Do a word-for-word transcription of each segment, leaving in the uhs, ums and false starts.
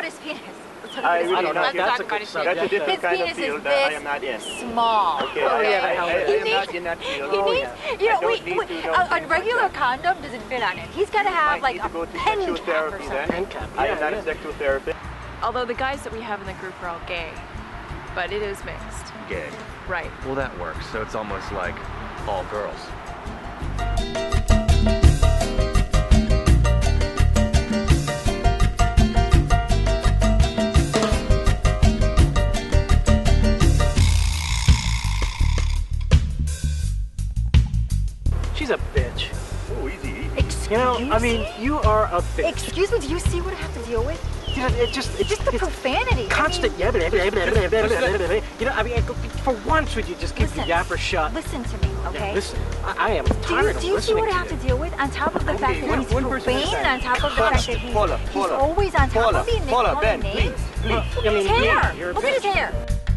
his penis. I really don't know. not. That's That's, a good that's subject. a different His kind of penis field is that I this am not in. small. Okay, Oh, I, yeah, I, I, I, he I am needs- not in that field. He Oh, needs, yeah. you know, I don't wait, need wait, to know a, a things like regular that. condom doesn't fit on him. He's got to have Might like need a to go to pen sexual cap or therapy something. then. Pen cap, I yeah, am not yeah. a sexual therapist. Although the guys that we have in the group are all gay, but it is mixed. Gay. Right. Well, that works. So it's almost like all girls. She's a bitch. Oh, easy, easy. Excuse You know, I mean, you are a bitch. Excuse me, do you see what I have to deal with? You know, it just, it Just the it's profanity. constant. I mean, Yeah, blah, blah, blah, blah, blah, blah, blah, blah. You know, I mean, for once, would you just keep listen, your yapper shut? Listen to me, okay? Yeah, listen, I, I am Do tired you, do of you see listening what I to have you. to deal with? On top of the fact that one- he's one person at a profane, time. on top of the Paula, fact that he's, Paula, he's Paula, always on top Paula, of being Paula, calling Ben, names. please, please. Look I at mean, his you- hair. you're a Look at his bitch. hair.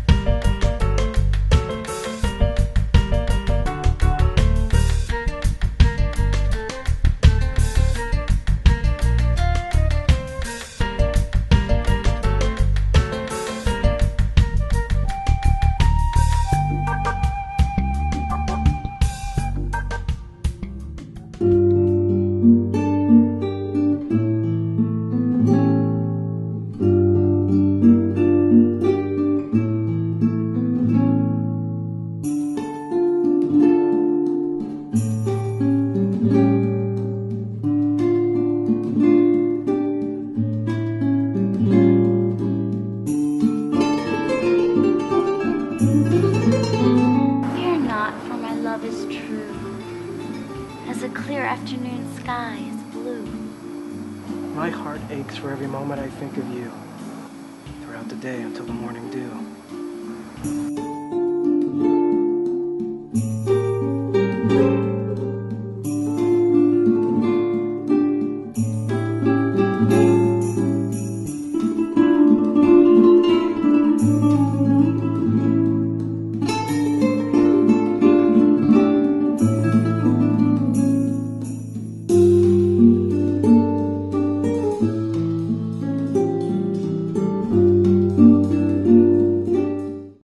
Fear not, for my love is true, as a clear afternoon sky is blue. My heart aches for every moment I think of you, throughout the day until the morning dew.